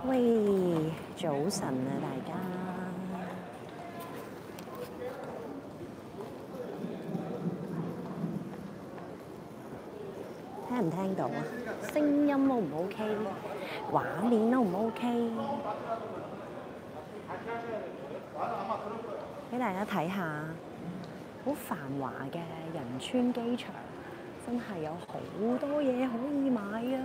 喂，早晨啊，大家。聽唔聽到啊？聲音 O 唔 OK？畫面 O 唔 OK？俾大家睇下，好繁華嘅仁川機場，真係有好多嘢可以買啊！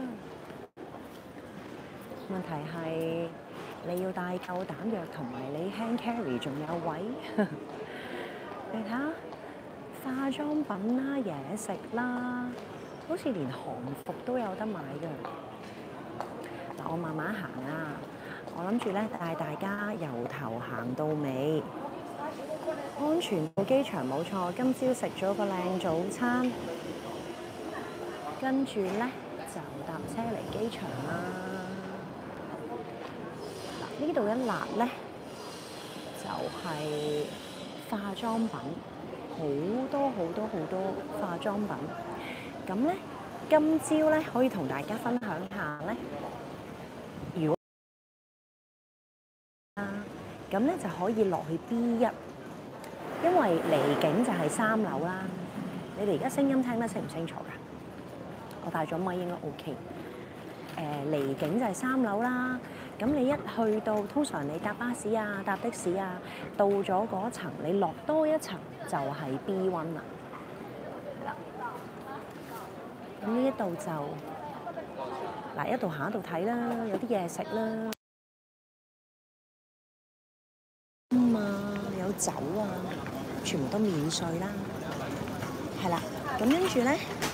問題係你要帶夠膽藥同埋你 hand carry 仲有位。你睇下化妝品啦、嘢食啦，好似連韓服都有得買㗎。嗱，我慢慢行啊！我諗住咧帶大家由頭行到尾，安全到機場冇錯。今朝食咗個靚早餐，跟住咧就搭車嚟機場啦。嗱，呢度一辣咧就係化妝品，好多化妝品。咁咧今朝咧可以同大家分享下咧，如果咁咧就可以落去 B1，因為離境就係3樓啦。你哋而家聲音聽得清唔清楚㗎？我帶咗咪應該 OK。離境就係3樓啦。咁你一去到，通常你搭巴士啊、搭的士啊，到咗嗰層，你落多一層就係 B1 啦。咁呢一度就嗱，一度行一度睇啦，有啲嘢食啦。有酒啊，全部都免稅啦。係啦，咁跟住咧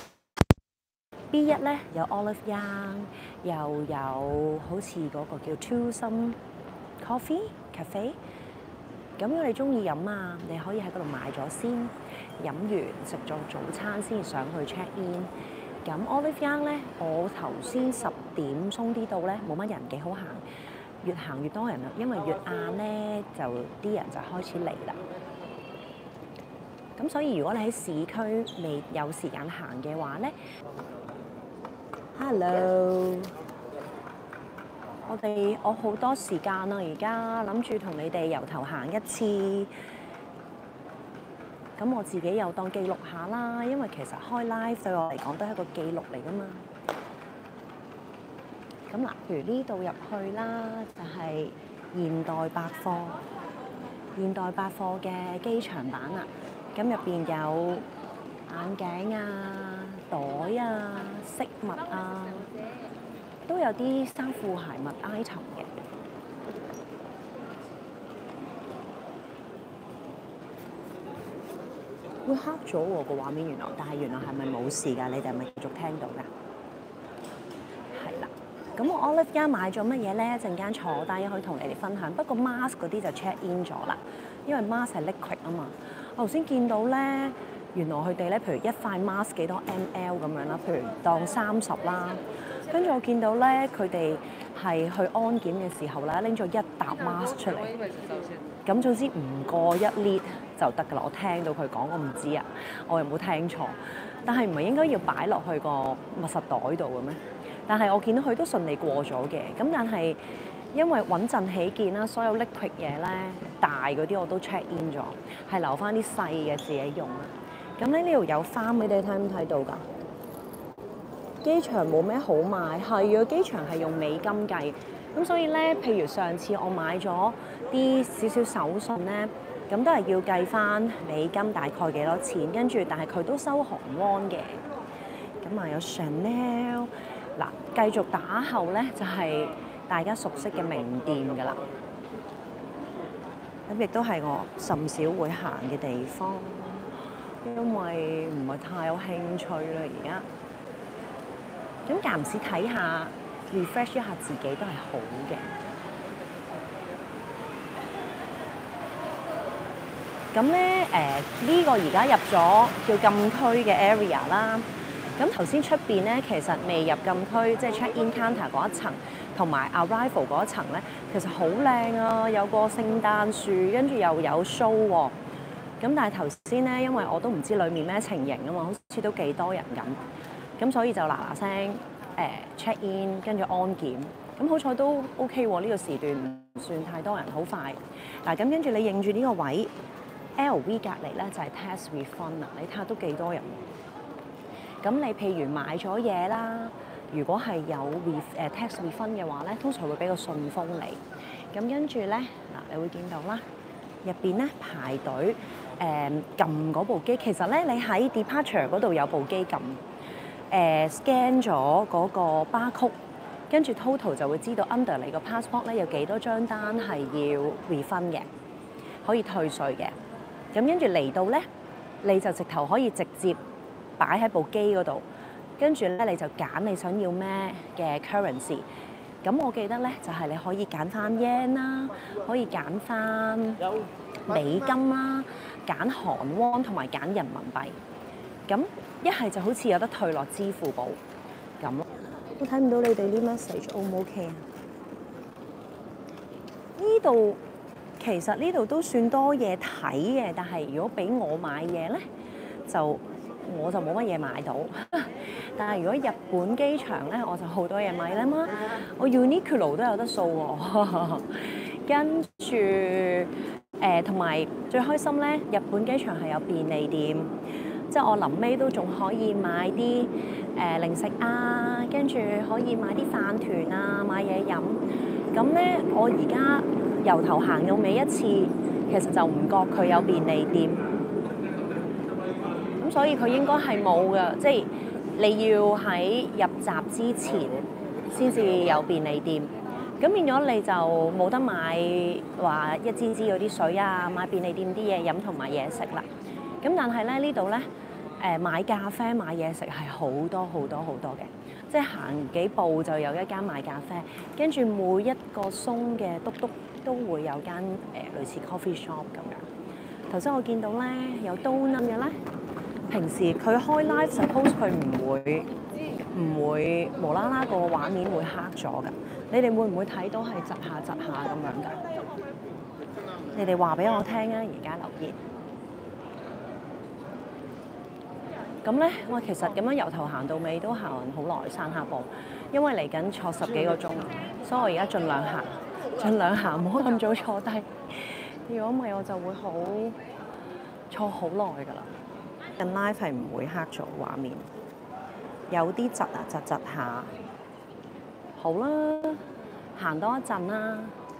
B1 咧有 Olive Young， 又有好似嗰個叫 Twosome Coffee Cafe。咁如果你中意飲啊，你可以喺嗰度買咗先，飲完食咗早餐先上去 check in。咁 Olive Young 咧，我頭先10點鬆啲到咧，冇乜人，幾好行。越行越多人啦，因為越晏咧就啲人就開始嚟啦。咁所以如果你喺市區未有時間行嘅話咧 ，Hello， 我好多時間啦，而家諗住同你哋由頭行一次。咁我自己又當記錄下啦，因為其實開 live 對我嚟講都係一個記錄嚟㗎嘛。咁嗱，譬如呢度入去啦，就係現代百貨，現代百貨嘅機場版啦。咁入邊有眼鏡啊、袋啊、飾物啊，都有啲衫褲鞋襪 item 嘅。會黑咗喎個畫面原來，但係原來係咪冇事㗎？你哋係咪繼續聽到㗎？係啦。咁我 Olive Young 買咗乜嘢咧？陣間坐低可以同你哋分享。不過 mask 嗰啲就 check in 咗啦，因為 mask 係 liquid 啊嘛。我頭先見到咧，原來佢哋咧，譬如一塊 mask 幾多 ml 咁樣啦，譬如當30啦。跟住我見到咧，佢哋係去安檢嘅時候咧，拎咗一沓 mask 出嚟。咁總之唔過1 lit 就得㗎啦。我聽到佢講，我唔知啊，我又冇聽錯。但係唔係應該要擺落去個密實袋度嘅咩？但係我見到佢都順利過咗嘅。咁但係因為穩陣起見啦，所有 liquid 嘢咧，大嗰啲我都 check in 咗，係留翻啲細嘅自己用啦。咁咧呢度有衫俾你睇唔睇到㗎？機場冇咩好買，係啊，機場係用美金計。咁所以咧，譬如上次我買咗啲少少手信咧，咁都係要計翻美金大概幾多錢，跟住但係佢都收韓元嘅。咁啊有 Chanel， 嗱繼續打後咧就係大家熟悉嘅名店㗎啦。咁亦都係我甚少會行嘅地方，因為唔係太有興趣啦而家。咁間唔時睇下 refresh 一下自己都係好嘅。咁咧呢個而家入咗叫禁區嘅 area 啦。咁頭先出邊咧其實未入禁區，即係 check in counter 嗰一層同埋 arrival 嗰一層咧，其實好靚啊！有個聖誕樹，跟住又有 show 喎。咁但係頭先咧，因為我都唔知裡面咩情形啊嘛，好似都幾多人咁。咁所以就嗱嗱聲check in，跟住安檢。 咁好彩都 OK 喎，呢個時段唔算太多人，好快。嗱，咁跟住你認住呢個位 LV 隔離咧就係 tax refund 啦，你睇下都幾多人。咁你譬如買咗嘢啦，如果係有tax refund 嘅話咧，通常會俾個信封你。咁跟住咧嗱，你會見到啦，入邊咧排隊撳嗰部機，其實咧你喺 departure 嗰度有部機撳scan 咗嗰個 barcode。跟住 total 就會知道 under 你個 passport 咧有幾多張單係要 refund 嘅，可以退稅嘅。咁跟住嚟到咧，你就直頭可以直接擺喺部機嗰度，跟住咧你就揀你想要咩嘅 currency。咁我記得咧就係你可以揀翻 yen 啦，可以揀翻美金啦，揀韓圜同埋揀人民幣。咁一係就好似有得退落支付寶咁咯。我睇唔到你哋啲 message O 唔 OK 啊？呢度其實呢度都算多嘢睇嘅，但係如果俾我買嘢咧，我就冇乜嘢買到。但係如果日本機場咧，我就好多嘢買啦嘛。我 Uniqlo 都有得掃喎，跟住同埋最開心咧，日本機場係有便利店。即係我臨尾都仲可以買啲零食啊，跟住可以買啲飯團啊，買嘢飲。咁咧，我而家由頭行到尾一次，其實就唔覺佢有便利店。咁所以佢應該係冇㗎，即係你要喺入閘之前先至有便利店。咁變咗你就冇得買話一支支嗰啲水啊，買便利店啲嘢飲同埋嘢食啦。咁但係咧呢度咧買咖啡買嘢食係好多嘅，即係行幾步就有一間賣咖啡，跟住每一個鬆嘅篤篤都會有間類似 coffee shop 咁樣。頭先我見到咧有 donut 嘅咧，平時佢開 live suppose 佢唔會無啦啦個畫面會黑咗㗎。你哋會唔會睇到係窒下咁樣㗎？你哋話俾我聽啊！而家留言。咁咧，我其實咁樣由頭行到尾都行好耐，散下步，因為嚟緊坐10幾個鐘，所以我而家盡量行，唔好咁早坐低。如果唔係，我就會坐好耐㗎啦。近 live 係唔會黑咗畫面，有啲窒下。好啦，行多一陣啦。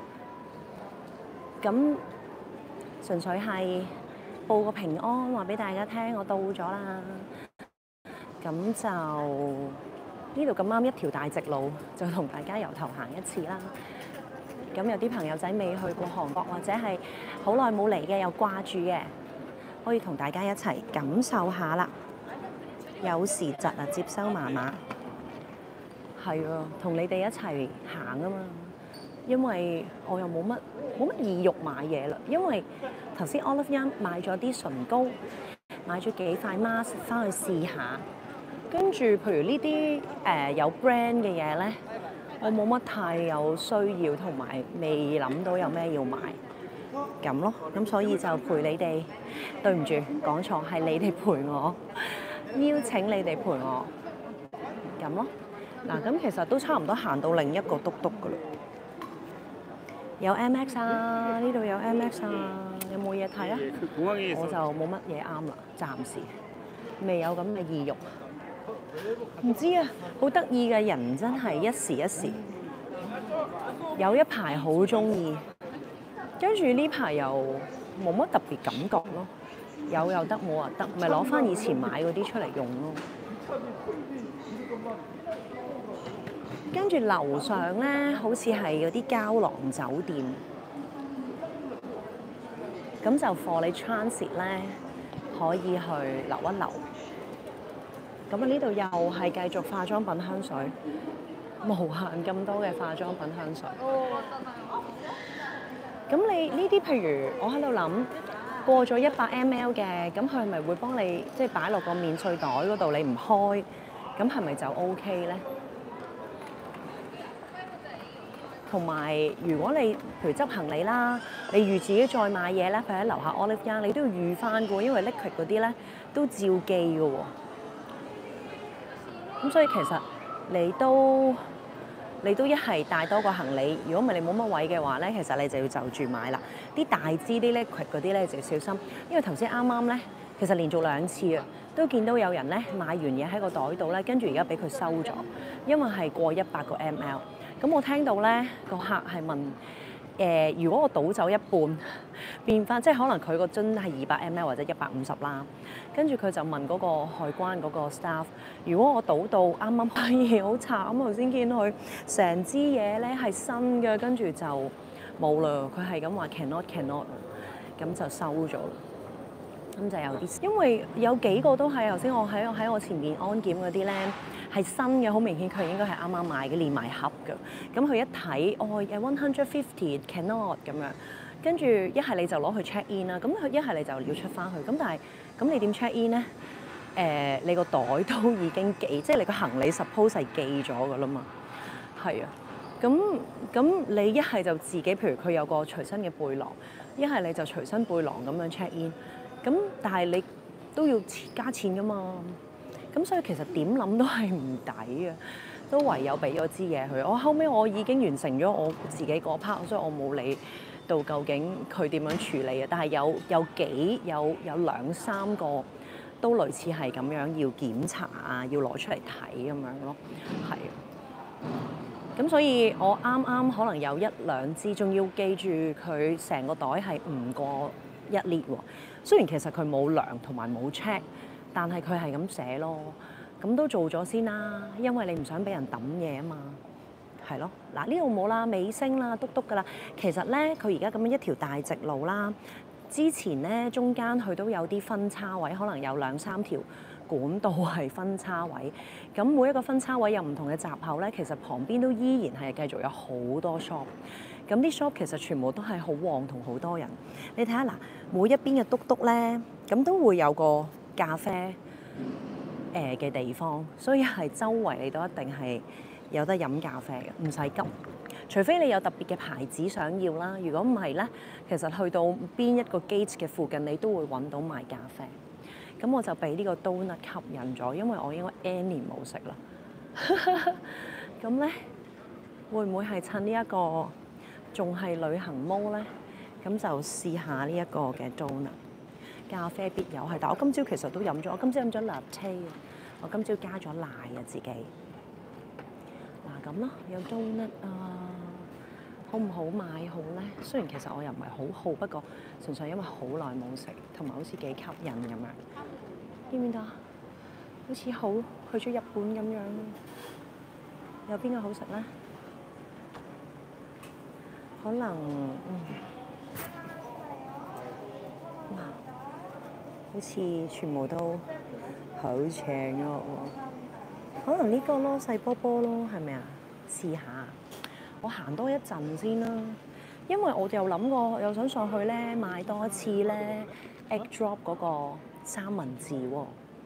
咁純粹係報個平安，話俾大家聽，我到咗啦。咁就呢度咁啱一條大直路，就同大家由頭行一次啦。咁有啲朋友仔未去過韓國，或者係好耐冇嚟嘅，又掛住嘅，可以同大家一齊感受下啦。有時窒啊，接收麻麻，係啊，同你哋一齊行啊嘛。因為我又冇乜意欲買嘢啦，因為頭先 Olive Young 買咗啲唇膏，買咗幾塊 mask 翻去試下，跟住譬如呢啲有 brand 嘅嘢咧，我冇乜太有需要，同埋未諗到有咩要買咁咯，咁所以就陪你哋，對唔住講錯，係你哋陪我，邀請你哋陪我咁咯。嗱，咁其實都差唔多行到另一個篤篤噶啦。有 MX 啊，呢度有 MX 啊，有冇嘢睇啊？我就冇乜嘢啱啦，暫時未有咁嘅意欲。唔知啊，好得意嘅人真係一時一時，有一排好中意，跟住呢排又冇乜特別感覺咯。有又得，冇又得，咪攞翻以前買嗰啲出嚟用咯。跟住樓上咧，好似係嗰啲膠囊酒店，咁就 for 你 transit 咧，可以去留一留。咁啊，呢度又係繼續化妝品香水，無限咁多嘅化妝品香水。咁你呢啲譬如我喺度諗，過咗100ml 嘅，咁佢係咪會幫你即係擺落個免稅袋嗰度？你唔開，咁係咪就 OK 咧？同埋，如果你譬如執行李啦，你預自己再買嘢咧，譬如喺樓下 Olive Young，你都要預翻嘅喎，因為 liquid 嗰啲咧都照寄嘅喎。咁所以其實你都你都一係帶多個行李，如果唔係你冇乜位嘅話咧，其實你就要就住買啦。啲大支啲咧，嗰啲咧就要小心，因為頭先啱啱咧，其實連續2次啊，都見到有人咧買完嘢喺個袋度咧，跟住而家俾佢收咗，因為係過100個 ml。咁我聽到咧個客係問如果我倒走一半，變翻即係可能佢個樽係200 ml 或者150啦，跟住佢就問嗰個海關嗰個 staff， 如果我倒到啱啱可以，好慘啊！頭先見佢成支嘢咧係新嘅，跟住就冇啦。佢係咁話 cannot，咁就收咗啦。咁就有啲，因為有幾個都係頭先我喺我前面安檢嗰啲咧係新嘅，好明顯佢應該係啱啱買嘅，連埋盒嘅。咁佢一睇，哦，150 cannot 咁樣，跟住一係你就攞去 check in 啦。咁佢一係你就要出翻去。咁但係咁你點 check in 咧？你個袋都已經寄，即係你個行李 suppose 係寄咗㗎啦嘛。係啊。咁你一係就自己，譬如佢有個隨身嘅背囊，一係你就隨身背囊咁樣 check in。咁但係你都要加錢㗎嘛，咁所以其實點諗都係唔抵嘅，都唯有俾咗支嘢佢。後尾我已經完成咗我自己個 part，所以我冇理到究竟佢點樣處理啊。但係有2、3個都類似係咁樣要檢查啊，要攞出嚟睇咁樣咯，係。咁所以我啱可能有1-2支，仲要記住佢成個袋係唔過1 lit 喎。雖然其實佢冇量同埋冇 check， 但係佢係咁寫咯。咁都做咗先啦，因為你唔想俾人抌嘢啊嘛。係咯，嗱呢度冇啦，尾聲啦，篤㗎啦。其實咧，佢而家咁樣一條大直路啦，之前咧中間佢都有啲分叉位，可能有2-3條管道係分叉位。咁每一個分叉位有唔同嘅閘口咧，其實旁邊都依然係繼續有好多 shop。咁啲 shop 其實全部都係好旺同好多人。你睇下嗱，每一邊嘅篤咧，咁都會有個咖啡嘅地方，所以係周圍你都一定係有得飲咖啡嘅，唔使急。除非你有特別嘅牌子想要啦，如果唔係咧，其實去到邊一個 gate 嘅附近，你都會揾到賣咖啡。咁我就俾呢個 donut 吸引咗，因為我應該 N 年冇食啦。咁咧，會唔會係趁呢一個仲係旅行毛咧？咁就試下呢一個嘅 donut， 咖啡必有係，但我今朝其實都飲咗，我今朝飲咗 latte， 我今朝加咗奶啊自己。嗱咁咯，有 donut 啊，好唔好買好咧？雖然其實我又唔係好好，不過純粹因為好耐冇食，同埋好似幾吸引咁樣。見唔見到？好似好去咗日本咁樣。有邊個好食咧？可能好似全部都好邪惡喎。可能呢個咯，細波波咯，係咪啊？試下，我行多一陣先啦。因為我又諗過，又想上去咧買多一次咧 egg drop 嗰個三文治喎。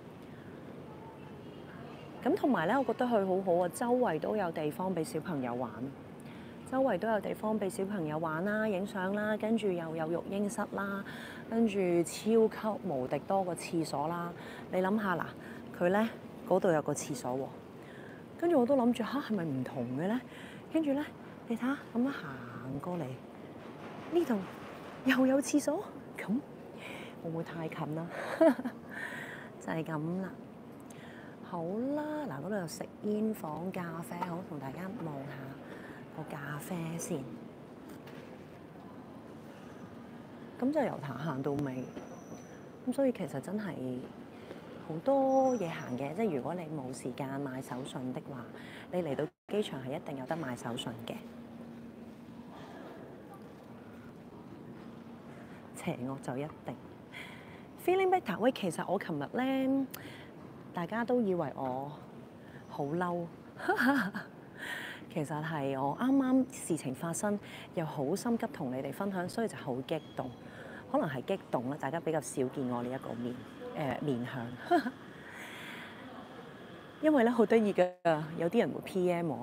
咁同埋咧，我覺得佢好好啊，周圍都有地方俾小朋友玩。周圍都有地方俾小朋友玩啦、影相啦，跟住又有育嬰室啦，跟住超級無敵多個廁所啦。你諗下嗱，佢咧嗰度有個廁所喎，跟住我都諗住吓，係咪唔同嘅咧？跟住咧，你睇下咁樣行過嚟，呢度又有廁所，咁會唔會太近啦？就係咁啦。好啦，嗱嗰度有食煙房咖啡，好同大家望下個咖啡先。咁就由頭行到尾，咁所以其實真係好多嘢行嘅。即係如果你冇時間買手信的話，你嚟到機場係一定有得買手信嘅。邪惡就一定。Feeling better，喂，其實我琴日咧，大家都以為我好嬲，其實係我啱啱事情發生，又好心急同你哋分享，所以就好激動。可能係激動啦，大家比較少見我呢一個面向。因為咧好得意嘅，有啲人會 PM 我，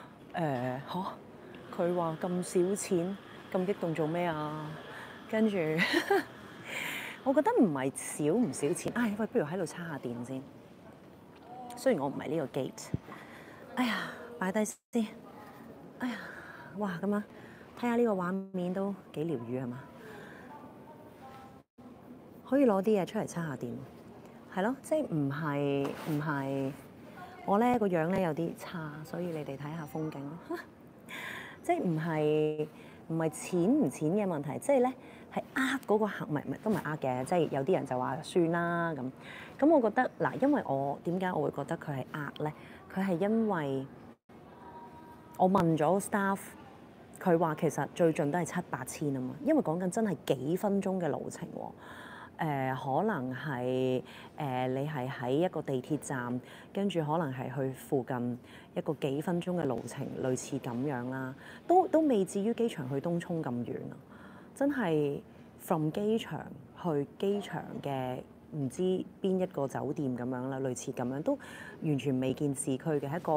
佢話咁少錢，咁激動做咩啊？跟住我覺得唔係少唔少錢，喂，不如喺度叉下電先。雖然我唔係呢個 gate，哎呀，擺低先。 哇咁樣睇下呢個畫面都幾療癒係嘛？可以攞啲嘢出嚟叉下電，係咯，即係唔係我咧個樣咧有啲差，所以你哋睇下風景咯。即係唔係錢唔錢嘅問題，即係咧係嗰個客，唔係都唔係嘅，即係有啲人就話算啦咁。咁我覺得嗱，因為我點解我會覺得佢係咧？佢係因為我問咗 staff，佢話其實最盡都係7、8千啊嘛，因為講緊真係幾分鐘嘅路程喎。可能係你係喺一個地鐵站，跟住可能係去附近一個幾分鐘嘅路程，類似咁樣啦，都未至於機場去東涌咁遠啊！真係 from 機場去機場嘅唔知邊一個酒店咁樣啦，類似咁樣，都完全未見市區嘅，係一個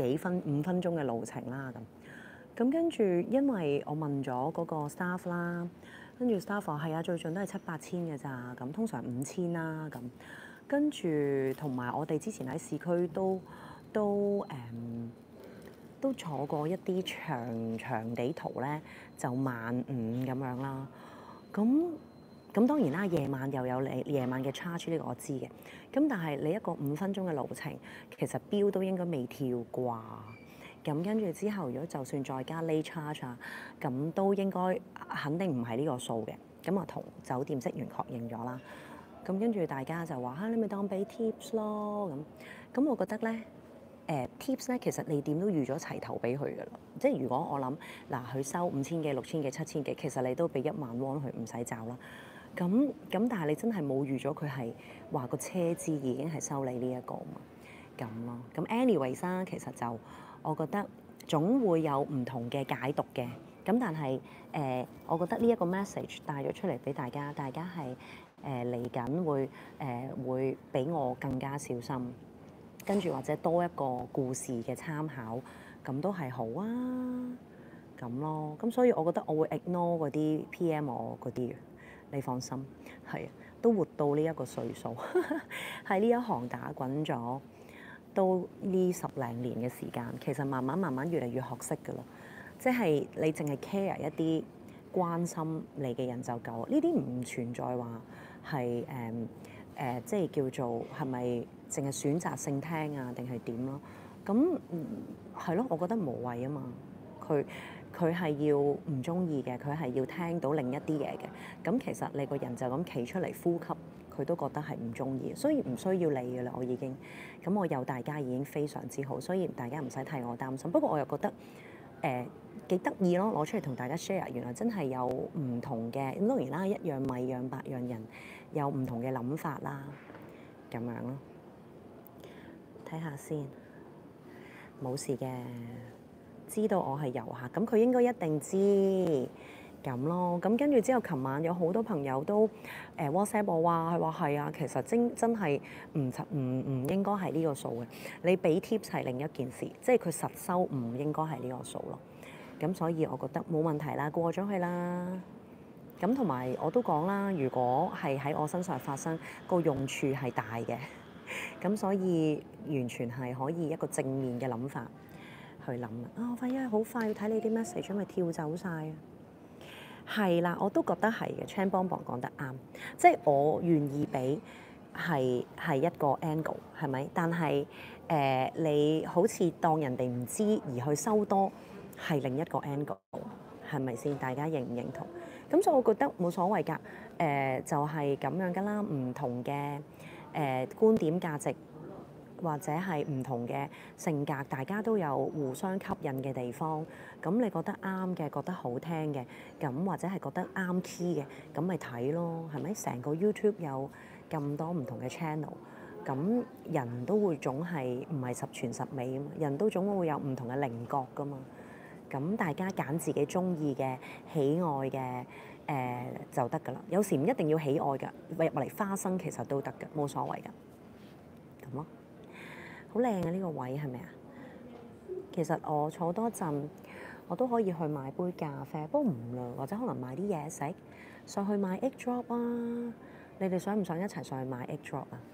5分鐘嘅路程啦咁。咁跟住，因為我問咗嗰個 staff 啦。跟住 staff 話係啊，最盡都係7、8千嘅咋，咁通常5千啦咁。跟住同埋我哋之前喺市區都坐過一啲長地圖咧，就15000咁樣啦。咁當然啦，夜晚又有夜晚嘅 charge， 呢個我知嘅。咁但係你一個5分鐘嘅路程，其實標都應該未跳啩。咁跟住之後，如果就算再加 late charge 啊，咁都應該肯定唔係呢個數嘅。咁我同酒店職員確認咗啦。咁跟住大家就話你咪當俾 tips 咯咁。我覺得咧tips 咧，其實你點都預咗齊頭俾佢㗎啦。即係如果我諗嗱，佢收5000幾、6000幾、7000幾，其實你都俾1萬won佢唔使找啦。咁但係你真係冇預咗佢係話個車資已經係收你呢一個嘛咁咯。咁 anyways 啦，其實就我覺得總會有唔同嘅解讀嘅，咁但係我覺得呢一個 message 帶咗出嚟俾大家，大家係嚟緊會比我更加小心，跟住或者多一個故事嘅參考，咁都係好啊，咁咯。咁所以我覺得我會 ignore 嗰啲 PM 我嗰啲嘅，你放心，係都活到呢一個歲數，喺呢一行打滾咗。都呢10零年嘅時間，其實慢慢越嚟越學識㗎啦。即係你淨係 care 一啲關心你嘅人就夠，呢啲唔存在話係即係叫做係咪淨係選擇性聽啊，定係點咯？咁係咯，我覺得無謂啊嘛。佢係要唔中意嘅，佢係要聽到另一啲嘢嘅。咁其實你個人就咁企出嚟呼吸，佢都覺得係唔中意，所以唔需要理㗎啦。我已經咁，我有大家已經非常之好，所以大家唔使替我擔心。不過我又覺得幾得意咯，攞出嚟同大家 share，原來真係有唔同嘅。咁當然啦，一樣米養百樣人，有唔同嘅諗法啦，咁樣咯。睇下先，冇事嘅。知道我係遊客，咁佢應該一定知咁咯。咁跟住之後，琴晚有好多朋友都WhatsApp 我話，佢話係啊，其實真係唔應該係呢個數嘅。你俾 tips 係另一件事，即係佢實收唔應該係呢個數咯。咁所以我覺得冇問題啦，過咗去啦。咁同埋我都講啦，如果係喺我身上發生，個用處係大嘅，咁所以完全係可以一個正面嘅諗法去諗啦。我發現好快要睇你啲 message，因為跳走晒啊。係啦，我都覺得係嘅。Chan 幫講得啱，即係我願意俾係一個 angle 係咪？但係你好似當人哋唔知而去收多係另一個 angle，係咪先？大家認唔認同？咁所以我覺得冇所謂㗎。就係咁樣㗎啦，唔同嘅觀點價值。或者係唔同嘅性格，大家都有互相吸引嘅地方。咁你覺得啱嘅，覺得好聽嘅，咁或者係覺得啱 key 嘅，咁咪睇咯，係咪？成個 YouTube 有咁多唔同嘅 channel，咁人都會總係唔係十全十美啊嘛，人都總會有唔同嘅稜角噶嘛。咁大家揀自己中意嘅、喜愛嘅就得㗎啦。有時唔一定要喜愛㗎，入嚟花生其實都得㗎，冇所謂㗎。咁咯。好靚啊！呢個位係咪啊？其實我坐多陣，我都可以去買杯咖啡，不過唔啦，或者可能買啲嘢食，上去買 egg drop 啊！你哋想唔想一齊上去買 egg drop 啊？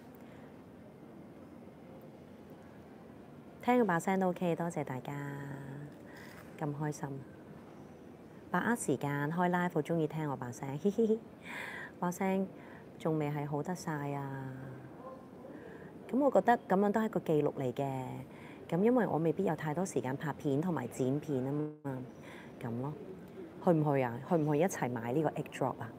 聽個把聲都 OK，多謝大家咁開心。 把握時間開 live，好中意聽我把聲，嘻嘻嘻，把聲仲未係好得晒啊！咁我覺得咁樣都係個記錄嚟嘅。咁因為我未必有太多時間拍片同埋剪片啊嘛，咁咯。去唔去啊？去唔去一齊買呢個 egg drop 啊？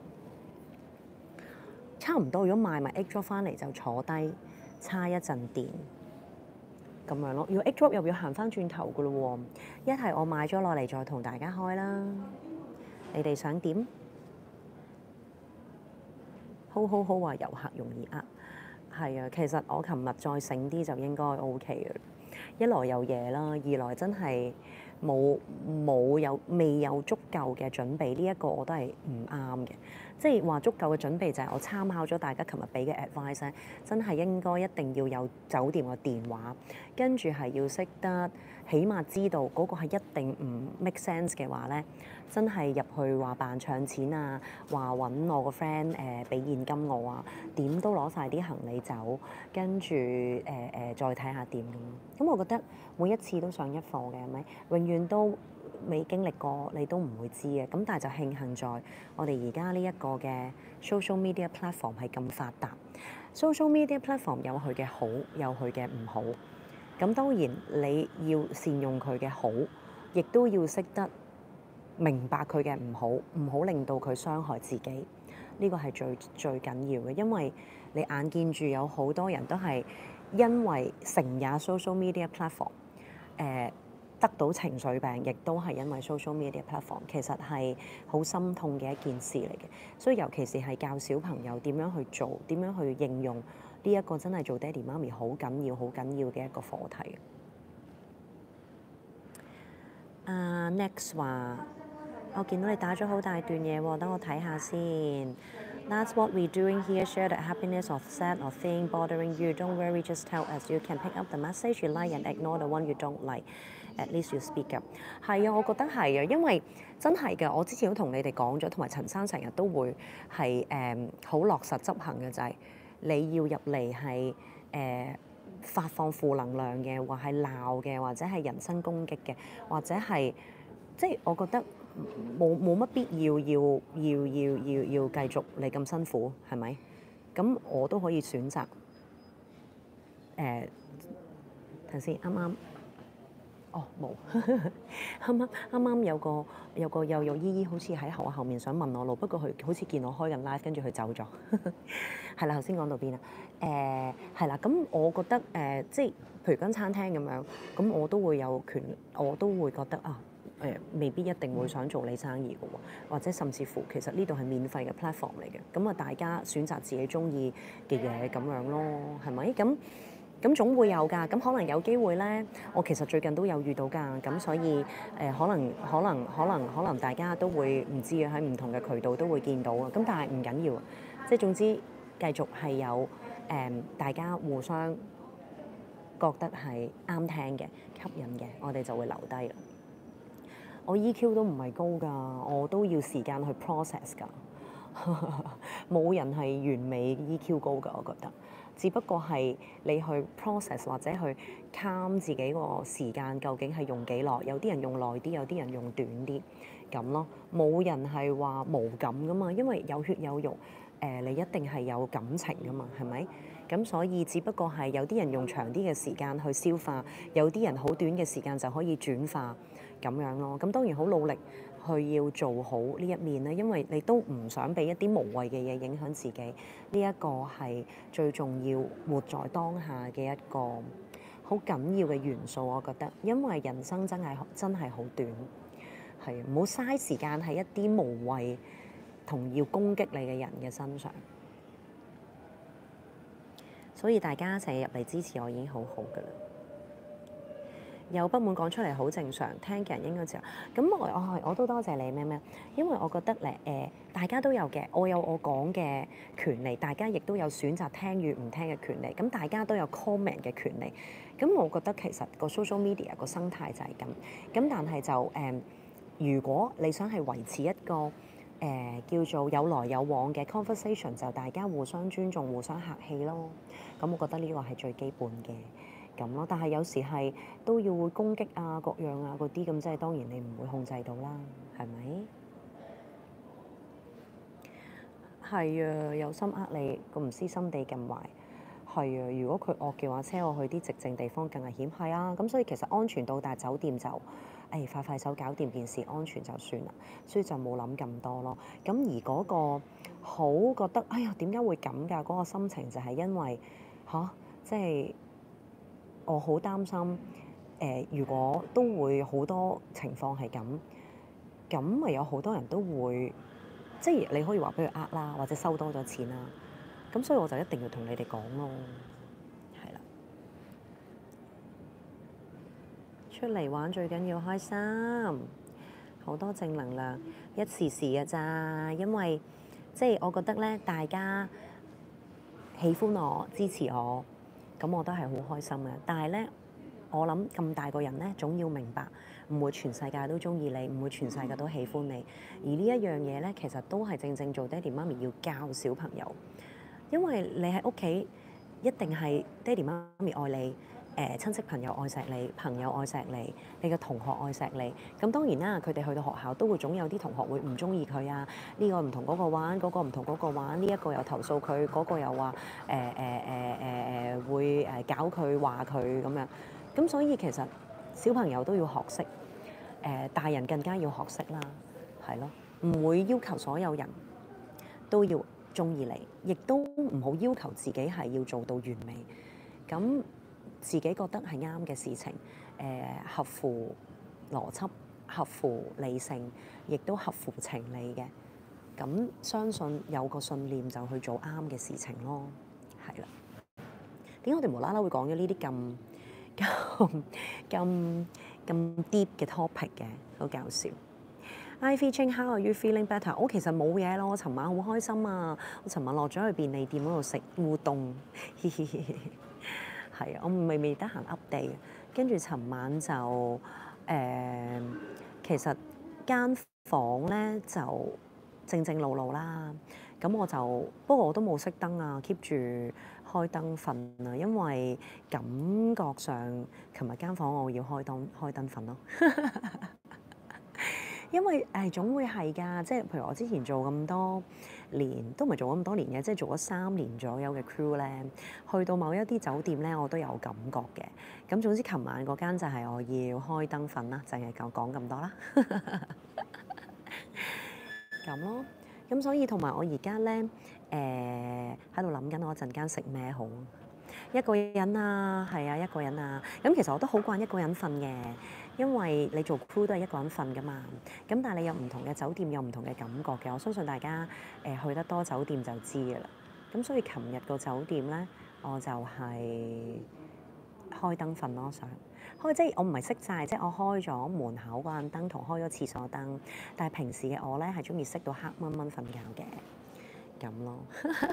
差唔多，如果買埋 egg drop 翻嚟就坐低叉一陣電咁樣咯。如果 egg drop 又要行翻轉頭噶咯喎，一係我買咗落嚟再同大家開啦。你哋想點？好好好話遊客容易呃，係啊。其實我琴日再醒啲就應該 OK 嘅。一來有嘢啦，二來真係未有足夠嘅準備，呢一個我都係唔啱嘅。即係話足夠嘅準備就係我參考咗大家琴日俾嘅 advice 咧，真係應該一定要有酒店嘅電話，跟住係要識得起碼知道嗰個係一定唔 make sense 嘅話咧，真係入去話扮搶錢啊，話揾我個 friend 俾現金我啊，點都攞晒啲行李走，跟住再睇下點咁。咁我覺得每一次都上一課嘅，係咪？永遠都未經歷過，你都唔會知嘅。咁但係就慶幸在我哋而家呢一個嘅 social media platform 係咁發達。social media platform 有佢嘅好，有佢嘅唔好。咁當然你要善用佢嘅好，亦都要識得明白佢嘅唔好，唔好令到佢傷害自己。呢個係最緊要嘅，因為你眼見住有好多人都係因為成也 social media platform，得到情緒病，亦都係因為 social media platform，其實係好心痛嘅一件事嚟嘅。所以尤其是係教小朋友點樣去做，點樣去應用呢一個真係做爹哋媽咪好緊要嘅一個課題。Next 話，我見到你打咗好大段嘢喎，等我睇下先。That's what we're doing here. Share the happiness of sad or thing bothering you. Don't worry, just tell us. You can pick up the message you like and ignore the one you don't like. At least you speak up. 係啊，我覺得係啊，因為真係嘅，我之前都同你哋講咗，同埋陳生成日都會係好落實執行嘅，就係你要入嚟係發放負能量嘅，或係鬧嘅，或者係人身攻擊嘅，或者係即係我覺得。冇乜必要繼續你咁辛苦，係咪？咁我都可以選擇睇先，啱啱哦冇，啱啱有個幼幼姨姨好似喺後面想問我路，不過佢好似見我開緊 live，跟住佢走咗。係啦，頭先講到邊啊？係啦，咁我覺得即係譬如間餐廳咁樣，咁我都會有權，我都會覺得啊。未必一定會想做你生意嘅喎，或者甚至乎其實呢度係免費嘅 platform 嚟嘅，咁啊大家選擇自己中意嘅嘢咁樣咯，係咪？咁總會有㗎，咁可能有機會咧，我其實最近都有遇到㗎，咁所以可能大家都會唔知啊，喺唔同嘅渠道都會見到啊，咁但係唔緊要，即係總之繼續係有大家互相覺得係啱聽嘅、吸引嘅，我哋就會留低啦。我 EQ 都唔係高㗎，我都要時間去 process 㗎。冇人係完美 EQ 高㗎，我覺得。只不過係你去 process 或者去 calm 自己個時間，究竟係用幾耐？有啲人用耐啲，有啲人用短啲咁咯。冇人係話無感㗎嘛，因為有血有肉，你一定係有感情㗎嘛，係咪？咁所以只不過係有啲人用長啲嘅時間去消化，有啲人好短嘅時間就可以轉化咁樣咯。咁當然好努力去要做好呢一面咧，因為你都唔想俾一啲無謂嘅嘢影響自己。呢一個係最重要，活在當下嘅一個好緊要嘅元素，我覺得。因為人生真係好短，係唔好嘥時間喺一啲無謂同要攻擊你嘅人嘅身上。所以大家成日入嚟支持我已經好好㗎啦。有不滿講出嚟好正常，聽嘅人應該知。咁我都多謝你咩，因為我覺得大家都有嘅，我有我講嘅權利，大家亦都有選擇聽與唔聽嘅權利。咁大家都有 comment 嘅權利。咁我覺得其實個 social media 個生態就係咁。咁但係就如果你想係維持一個叫做有來有往嘅 conversation， 就大家互相尊重、互相客氣咯。咁我覺得呢個係最基本嘅咁咯。但係有時都要會攻擊啊、各樣啊嗰啲咁，即係當然你唔會控制到啦，係咪？ 係啊，有心呃你，個唔思心地咁壞。係啊，如果佢惡嘅話，車我去啲寂靜地方更危險。係啊，咁所以其實安全到達酒店就，快快手搞掂件事，安全就算啦。所以就冇諗咁多咯。咁而嗰個好覺得，哎呀點解會咁㗎？嗰個心情就係因為即係我好擔心，如果都會好多情況係咁咪有好多人都會，即係你可以話俾佢呃啦，或者收多咗錢啦。咁所以我就一定要同你哋講咯，係啦。出嚟玩最緊要開心，好多正能量，一時時嘅咋。因為即係我覺得咧，大家喜歡我、支持我，咁我都係好開心嘅。但係咧，我諗咁大個人咧，總要明白，唔會全世界都中意你，唔會全世界都喜歡你。而呢一樣嘢咧，其實都係正正做爹哋媽咪要教小朋友。因為你喺屋企一定係爹哋媽咪愛你，親戚朋友愛錫你，朋友愛錫你，你嘅同學愛錫你。咁當然啦，佢哋去到學校都會總有啲同學會唔中意佢啊，呢個唔同嗰個玩，嗰個唔同嗰個玩，呢一個又投訴佢，嗰個又話會搞佢話佢咁樣。咁所以其實小朋友都要學識，大人更加要學識啦，係咯，唔會要求所有人都要中意你，亦都唔好要求自己係要做到完美。咁自己覺得係啱嘅事情，合乎邏輯、合乎理性，亦都合乎情理嘅。咁相信有個信念就去做啱嘅事情咯，係啦。點解我哋無啦啦會講咗呢啲咁 deep 嘅 topic 嘅？好搞笑。Ivy Ching，how are you feeling better？我其實冇嘢咯，我尋晚好開心啊！我尋晚落咗去便利店嗰度食烏冬，係啊，我未得閒 update。跟住尋晚就其實間房咧就正正路路啦。咁不過我都冇熄燈啊 ，keep 住開燈瞓啊，因為感覺上琴日間房我要開燈瞓咯。因為總會係㗎，即係譬如我之前做咁多年，都唔係做咁多年嘅，即係做咗3年左右嘅 crew 咧，去到某一啲酒店咧，我都有感覺嘅。咁總之，琴晚嗰間就係我要開燈瞓啦，淨係講咁多啦。咁咯，咁所以同埋我而家咧，喺度諗緊我陣間食咩好。一個人啊，係啊，一個人啊。咁其實我都好慣一個人瞓嘅，因為你做 crew 都係一個人瞓噶嘛。咁但係你有唔同嘅酒店有唔同嘅感覺嘅，我相信大家去得多酒店就知㗎啦。咁所以琴日個酒店咧，我就係開燈瞓咯，即係我唔係熄晒，即係我開咗門口嗰盞燈同開咗廁所燈。但係平時嘅我咧係中意熄到黑掹掹瞓覺嘅，咁咯。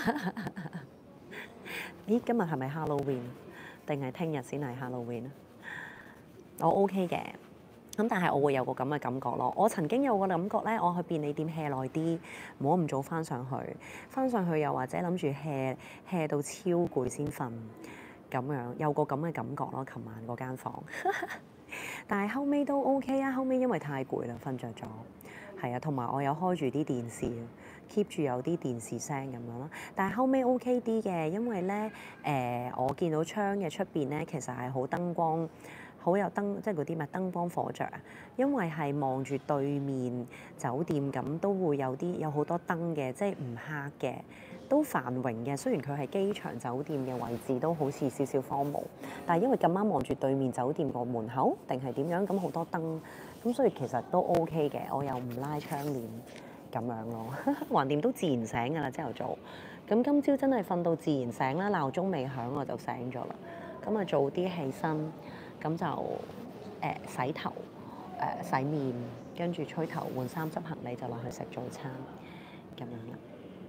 咦，今日係咪 Halloween 定係聽日先係 Halloween 啊？我 OK 嘅，咁但係我會有個咁嘅感覺咯。我曾經有個感覺咧，我去便利店 hea 耐啲，唔好咁早翻上去又或者諗住 hea 到超攰先瞓，咁樣有個咁嘅感覺咯。琴晚嗰間房，但係後尾都 OK 啊。後尾因為太攰啦，瞓着咗。係啊，同埋我有開住啲電視，keep 住有啲電視聲咁樣咯。但係後尾 OK 啲嘅，因為咧我見到窗嘅出邊咧，其實係好燈光，好有燈，即係嗰啲咩燈光火著啊。因為係望住對面酒店咁，都會有好多燈嘅，即係唔黑嘅，都繁榮嘅。雖然佢係機場酒店嘅位置，都好似少少荒蕪，但係因為咁啱望住對面酒店個門口定係點樣，咁好多燈。咁所以其實都 OK 嘅，我又唔拉窗簾咁樣咯，橫掂都自然醒㗎啦，朝頭早。咁今朝真係瞓到自然醒啦，鬧鐘未響我就醒咗啦。咁啊早啲起身，咁就洗頭、洗面，跟住吹頭換衫執行李就落去食早餐咁樣啦。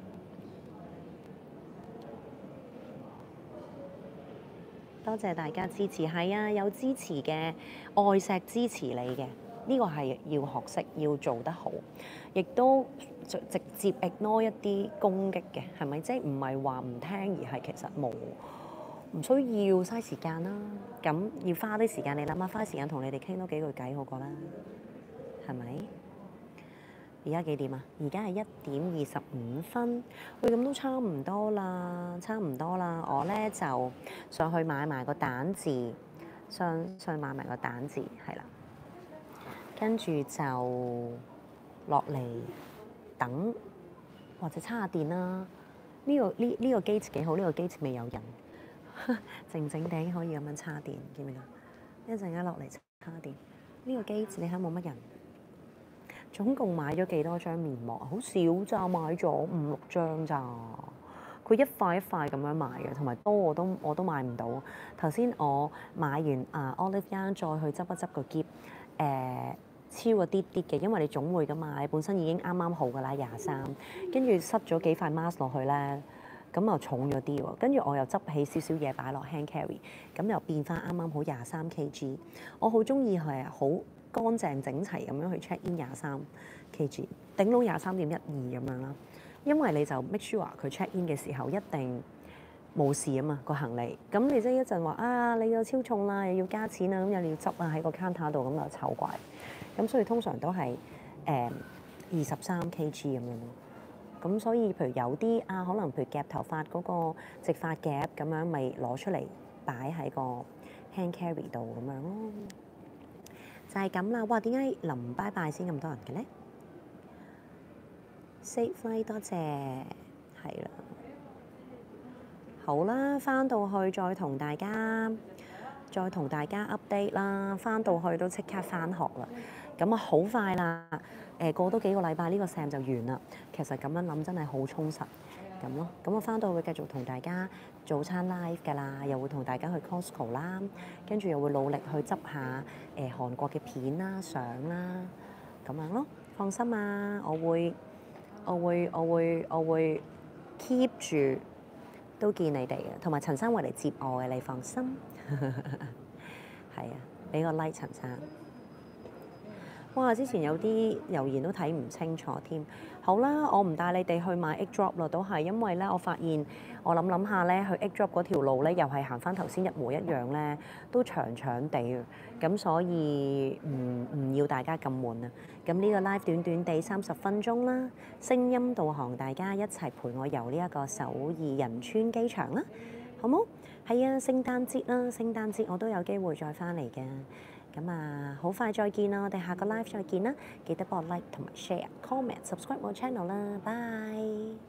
多謝大家支持，係啊，有支持嘅愛錫支持你嘅。呢個係要學識，要做得好，亦都直接 ignore 一啲攻擊嘅，係咪？即係唔係話唔聽，而係其實唔需要嘥時間啦。咁要花啲時間，你諗下，花時間同你哋傾多幾句偈好過啦，係咪？ 而家幾點啊？而家係1:25。喂，咁都差唔多啦，差唔多啦。我咧就上去買埋個蛋治，上去買埋個蛋治，係啦。跟住就落嚟等，或者叉下電啦。呢個 gate 幾好，呢個 gate 未有人，靜靜地可以咁樣叉電，見唔見啊？一陣間落嚟叉電。呢個 gate 你睇冇乜人。總共買咗幾多張面膜？好少咋，買咗5、6張咋。佢一塊一塊咁樣賣嘅，同埋多我都買唔到。頭先我買完Olive Young 再去執一執個篋，超咗啲啲嘅，因為你總會噶嘛，你本身已經啱啱好噶啦23，跟住塞咗幾塊 mask 落去咧，咁又重咗啲喎。跟住我又執起少少嘢擺落 hand carry，咁又變翻啱啱好23 kg。我好中意係好乾淨整齊咁樣去 check in 23 kg，頂籠23.12咁樣啦。因為你就 make sure 佢 check in 嘅時候一定冇事啊嘛，個行李。咁你即係一陣話啊，你又超重啦，又要加錢啊，咁又要執啊喺個 counter 度，咁就醜怪。咁所以通常都係23 kg 咁樣咯。咁所以譬如有啲可能譬如夾頭髮嗰個直髮夾咁樣，咪攞出嚟擺喺個 hand carry 度咁樣咯。就係咁啦。哇！點解臨拜拜先咁多人嘅咧？Safe flight，多謝，係啦。好啦，翻到去再同大家 update 啦。翻到去都即刻翻學啦。咁啊好快啦，過多幾個禮拜呢個 sem 就完啦。其實咁樣諗真係好充實咁咯。咁我翻到會繼續同大家早餐 live 㗎啦，又會同大家去 Costco 啦，跟住又會努力去執下韓國嘅片啦、相啦，咁樣咯。放心啊，我會 keep 住都見你哋嘅，同埋陳生會嚟接我嘅，你放心。係啊，俾個 like 陳生。哇！之前有啲留言都睇唔清楚添。好啦，我唔帶你哋去買 egg drop 啦，都係因為咧，我發現我諗下咧，去 egg drop 嗰條路咧，又係行翻頭先一模一樣咧，都長長地嘅。咁所以唔要大家咁悶啊。咁呢個 live 短短地30分鐘啦，聲音導航大家一齊陪我遊呢一個首爾仁川機場啦，好冇？係啊，聖誕節啦，聖誕節我都有機會再翻嚟嘅。咁啊，好快再見啦！我哋下個 live 再見啦，記得幫我 like 同埋 share、comment、subscribe 我 channel 啦，bye。